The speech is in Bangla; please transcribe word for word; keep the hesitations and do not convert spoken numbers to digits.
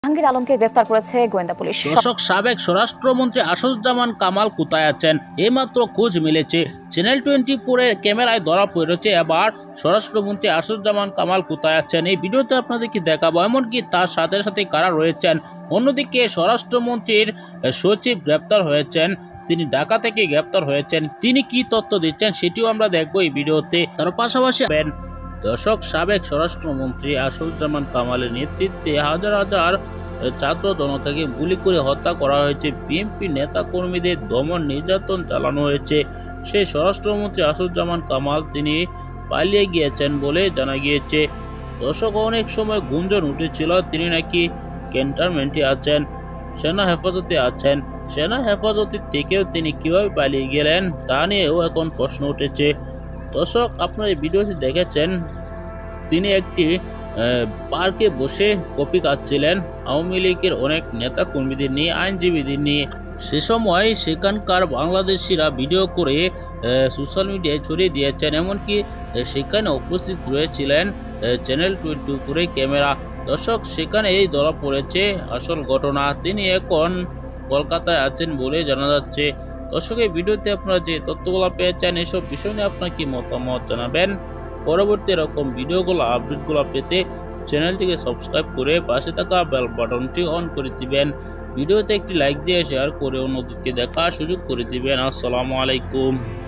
জাহাঙ্গীর আলমকে গ্রেফতার করেছে গোয়েন্দা পুলিশ। দর্শক, সাবেক স্বরাষ্ট্রমন্ত্রী আসাদুজ্জামান কামাল কোথায় আছেন? এইমাত্র খোঁজ মিলেছে। চ্যানেল টোয়েন্টি ফোরের ক্যামেরায় ধরা পড়েছে এবার স্বরাষ্ট্রমন্ত্রী আসাদুজ্জামান কামাল কোথায় আছেন। এই ভিডিওতে আপনাদেরকে দেখাবো, এমনকি তার সাথে সাথে কারা রয়েছেন। অন্যদিকে স্বরাষ্ট্রমন্ত্রীর সচিব গ্রেপ্তার হয়েছেন, তিনি ঢাকা থেকে গ্রেপ্তার হয়েছেন। তিনি কি তথ্য দিচ্ছেন সেটিও আমরা দেখবো এই ভিডিওতে। তার পাশাপাশি দর্শক, সাবেক স্বরাষ্ট্রমন্ত্রী আসাদুজ্জামান কামালের নেতৃত্বে হাজার হাজার ছাত্র জনতাকে গুলি করে হত্যা করা হয়েছে। বিএনপি নেতা কর্মীদের দমন নির্যাতন চালানো হয়েছে। সেই স্বরাষ্ট্রমন্ত্রী আসাদুজ্জামান কামাল তিনি পালিয়ে গিয়েছেন বলে জানা গিয়েছে। দর্শক, অনেক সময় গুঞ্জন উঠেছিল তিনি নাকি ক্যান্টনমেন্টে আছেন, সেনা হেফাজতে আছেন। সেনা হেফাজতে থেকেও তিনি কিভাবে পালিয়ে গেলেন তা নিয়েও এখন প্রশ্ন উঠেছে। দর্শক, আপনারা এই ভিডিওটি দেখেছেন, তিনি একটি পার্কে বসে কফি খাচ্ছিলেন আওয়ামী লীগের অনেক নেতা কর্মীদের নিয়ে, আইনজীবীদের নিয়ে। সে সময় সেখানকার বাংলাদেশিরা ভিডিও করে সোশ্যাল মিডিয়ায় ছড়িয়ে দিয়েছেন, এমনকি সেখানে উপস্থিত রয়েছিলেন চ্যানেল টোয়েন্টি ফোরে ক্যামেরা। দর্শক, সেখানে এই ধরা পড়েছে আসল ঘটনা। তিনি এখন কলকাতায় আছেন বলে জানা যাচ্ছে। দর্শক, এই ভিডিওতে আপনারা যে তথ্যগুলো পেয়েছেন এসব বিষয় নিয়ে আপনার কি মতামত জানাবেন। পরবর্তী এরকম ভিডিওগুলো আপডেটগুলো পেতে চ্যানেলটিকে সাবস্ক্রাইব করে পাশে থাকা বেল বাটনটি অন করে দিবেন। ভিডিওতে একটি লাইক দিয়ে শেয়ার করে অন্যদেরকে দেখার সুযোগ করে দিবেন। আসসালামু আলাইকুম।